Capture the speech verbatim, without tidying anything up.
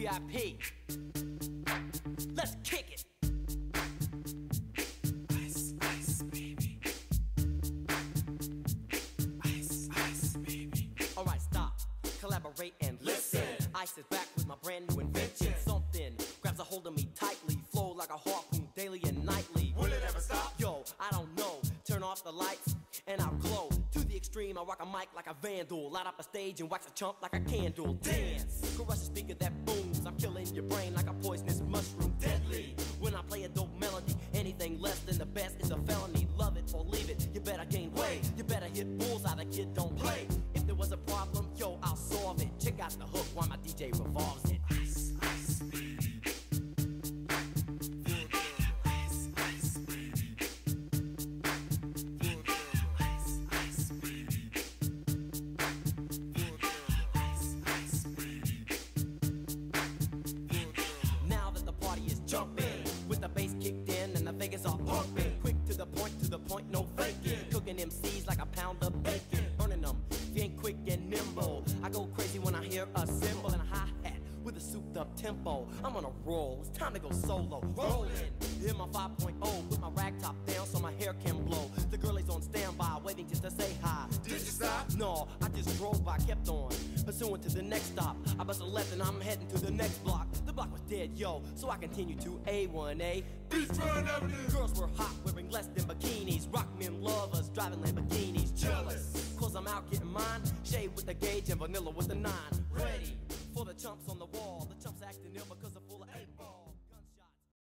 V I P. Let's kick it. Ice, ice, baby. Ice, ice, baby. Alright, stop, collaborate and listen. Ice is back with my brand new invention. Something grabs a hold of me tightly, flow like a harpoon daily and nightly. Will it ever stop? Yo, I don't know. Turn off the lights and I'll glow. To the extreme, I rock a mic like a vandal. Light up a stage and wax a chump like a candle. Dance, crush a speaker that booms. I'm killing your brain like a poisonous mushroom. Deadly, when I play a dope melody. Anything less than the best is a felony. Love it or leave it, you better gain weight. You better hit bullseye, the kid don't play. If there was a problem, yo, I'll solve it. Check out the hook while my D J revolves it. Ice, ice, baby. Jumping, with the bass kicked in and the Vegas are pumping. Quick to the point, to the point, no faking. Cooking M Cs like a pound of bacon. Burning them, if you ain't quick and nimble. I go crazy when I hear a cymbal and a hi-hat with a souped up tempo. I'm on a roll, it's time to go solo. Rolling, hit my five point oh, put my rag top down so my hair can blow. The girl is on standby, waiting just to say hi. Did you stop? No, I just drove by, kept on pursuing to the next stop. I bust a left and I'm heading to the next block. The block was dead, yo, so I continue to A one A. Beachfront Avenue. Girls were hot, wearing less than bikinis. Rock men lovers, driving Lamborghinis. Jealous, cause I'm out getting mine. Shade with the gauge and vanilla with the nine. Ready for the chumps on the wall. The chumps acting ill because of